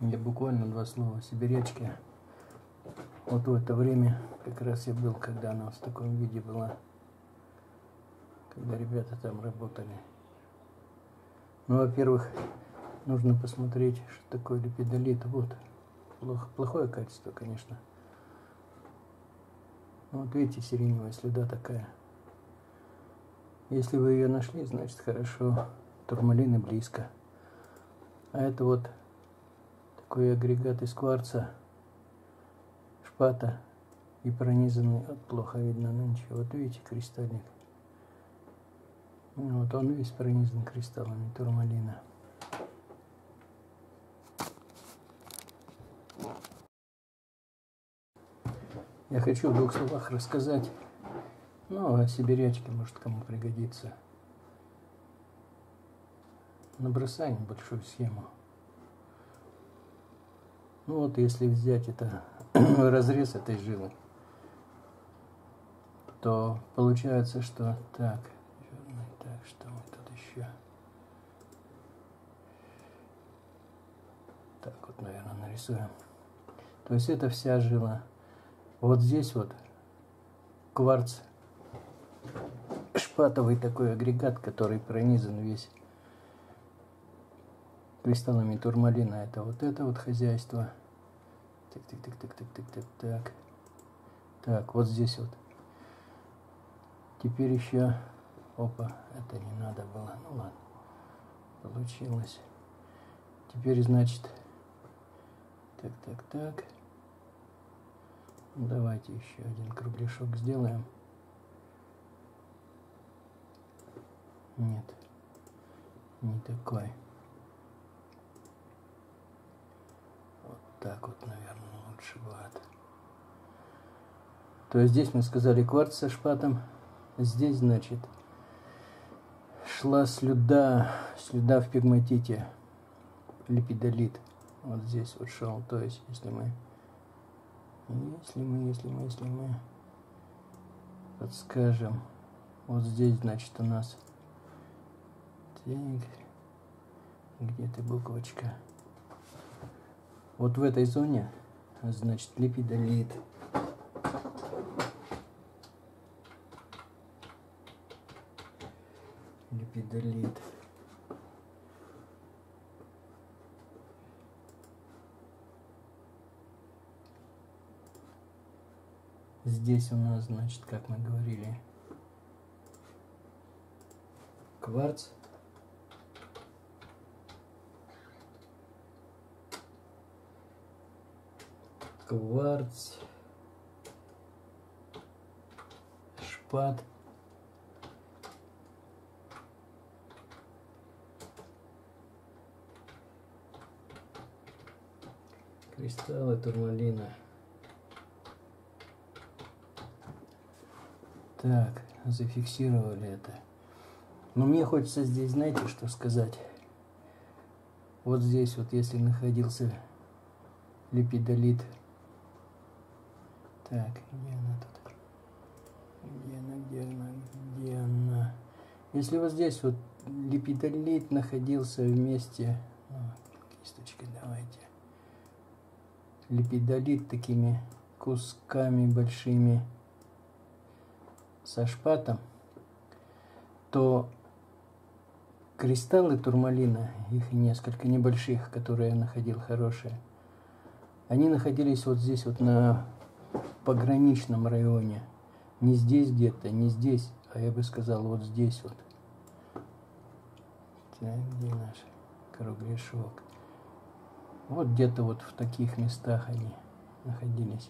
Я буквально два слова. Сибирячки. Вот в это время как раз я был, когда она в таком виде была. Когда ребята там работали. Ну, во-первых, нужно посмотреть, что такое липидолит. Вот. Плохое качество, конечно. Вот видите, сиреневая слюда такая. Если вы ее нашли, значит хорошо. Турмалины близко. А это вот такой агрегат из кварца, шпата и пронизанный, вот плохо видно нынче. Вот видите, кристаллик. Вот он весь пронизан кристаллами турмалина. Я хочу в двух словах рассказать, ну, о сибирячке, может, кому пригодится. Набросаем большую схему. Ну вот, если взять это разрез этой жилы, то получается, что так, что мы тут еще? Так вот, наверное, нарисуем. То есть это вся жила. Вот здесь вот кварц, шпатовый такой агрегат, который пронизан весь кристаллами турмалина. Это вот хозяйство. Так. Так, вот здесь вот. Теперь еще... Опа, это не надо было. Ну ладно. Получилось. Теперь, значит... Так. Давайте еще один кругляшок сделаем. Нет. Не такой. Вот так вот, наверное, лучше будет. То есть здесь мы сказали кварц со шпатом. Здесь, значит, шла слюда в пегматите, липидолит. Вот здесь вот шел. То есть, если мы подскажем, вот здесь, значит, у нас, так, где-то буквочка, вот в этой зоне, значит, липидолит. Липидолит. Здесь у нас, значит, как мы говорили, кварц. Шпат. Кристаллы турмалина. Так, зафиксировали это. Но мне хочется здесь, знаете, что сказать? Вот здесь вот, если находился липидолит. Так, где она тут? Где она? Если вот здесь вот липидолит находился вместе... Кисточкой давайте. Липидолит такими кусками большими со шпатом, то кристаллы турмалина, их несколько небольших, которые я находил хорошие, они находились вот здесь вот на пограничном районе. Не здесь где-то, не здесь, а я бы сказал вот здесь вот. Так, где наш кругляшок? Вот где-то вот в таких местах они находились.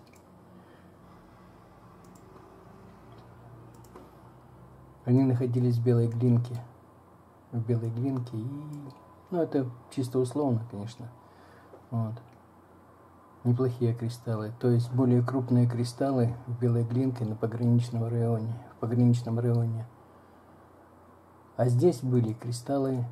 Они находились в белой глинке. И... Ну, это чисто условно, конечно. Вот. Неплохие кристаллы. То есть более крупные кристаллы в белой глинке в пограничном районе. А здесь были кристаллы,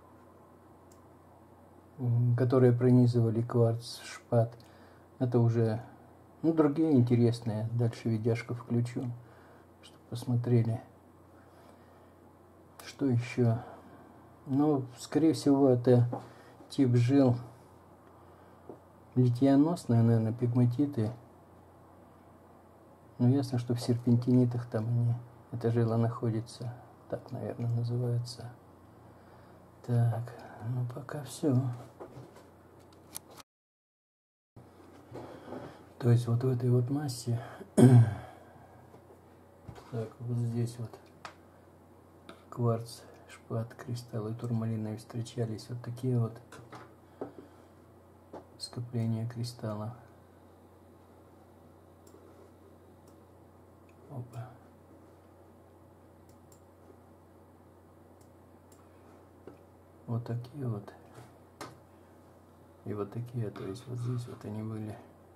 которые пронизывали кварц, шпат. Это уже, ну, другие интересные. Дальше видяшку включу, чтобы посмотрели. Что еще? Ну, скорее всего, это тип жил литиеносные, наверное, пегматиты. Ну, ясно, что в серпентинитах там они, эта жила находится. Так, наверное, называется. Так, ну пока все. То есть вот в этой вот массе, так, вот здесь вот кварц, шпат, кристаллы турмалиновые встречались. Вот такие вот скопления кристаллов. Опа. Вот такие вот. И вот такие, то есть вот здесь вот они были.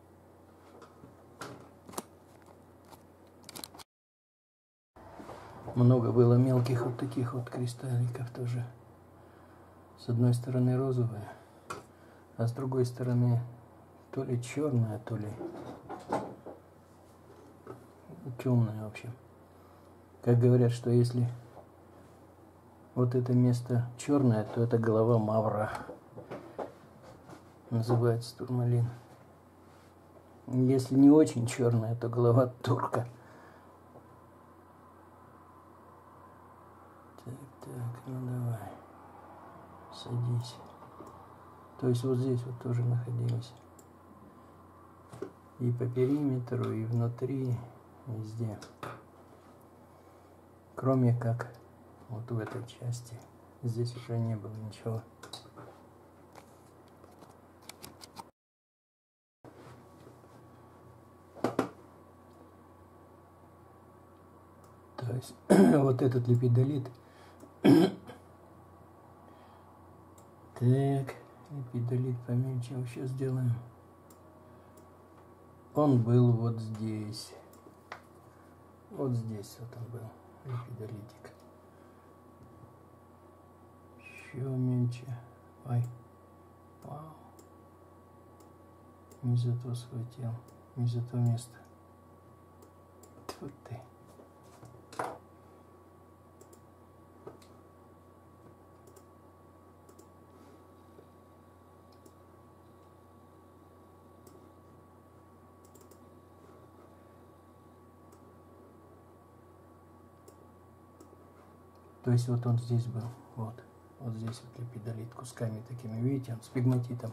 Много было мелких вот таких вот кристалликов тоже. С одной стороны розовые, а с другой стороны то ли черная, то ли темная, в общем. Как говорят, что если вот это место черное, то это голова мавра. Называется турмалин. Если не очень черная, то голова турка. Так, ну давай. Садись. То есть вот здесь вот тоже находились. И по периметру, и внутри, везде. Кроме как вот в этой части. Здесь уже не было ничего. То есть вот этот липидолит. Так, липидолит поменьше еще сделаем. Он был вот здесь. Вот здесь вот он был, липидолитик. Еще меньше. Ай. Вау. Не за то схватил. Не за то место. Тьфу ты. То есть вот он здесь был. Вот. Вот здесь вот липидолит кусками такими. Видите, он с пегматитом.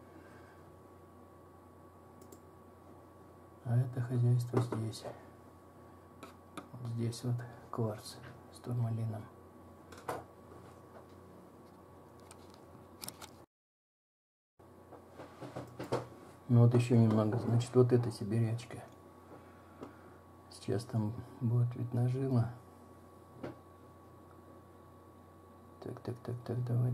А это хозяйство здесь. Вот здесь вот кварц с турмалином. Ну вот еще немного. Значит, вот эта сибирячка. Сейчас там будет видна жила. Так, давай,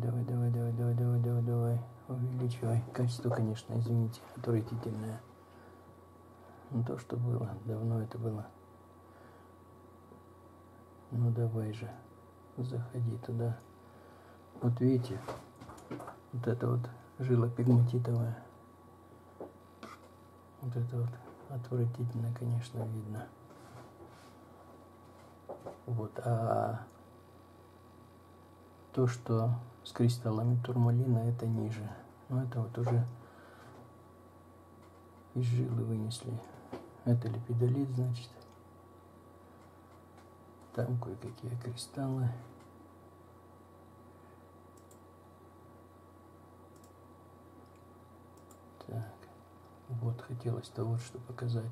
увеличивай. Качество, конечно, извините, отвратительное. Ну то, что было, давно это было. Ну давай же, заходи туда. Вот видите, вот это вот жила пегматитовая. Вот это вот отвратительно, конечно, видно. Вот, а то, что с кристаллами турмалина, это ниже. Но это вот уже из жилы вынесли. Это липидолит, значит. Там кое-какие кристаллы. Так, вот хотелось-то вот что показать.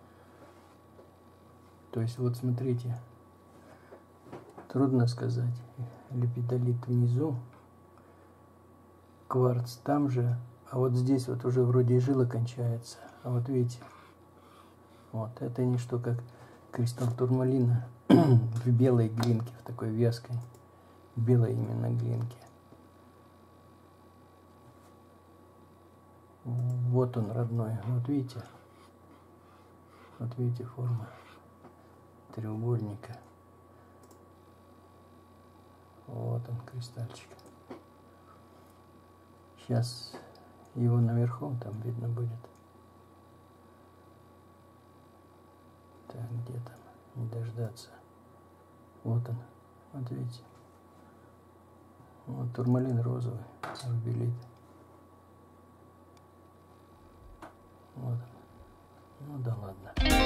То есть вот смотрите, трудно сказать. Липидолит внизу, кварц там же, а вот здесь вот уже вроде и жила кончается. А вот видите, вот это не что как кристалл турмалина в белой глинке, в такой вязкой, белой именно глинке. Вот он родной, вот видите форма треугольника. Вот он, кристальчик. Сейчас его наверху там видно будет. Так, где там? Не дождаться. Вот он. Вот видите. Вот турмалин розовый, арбелит. Вот. Ну да ладно.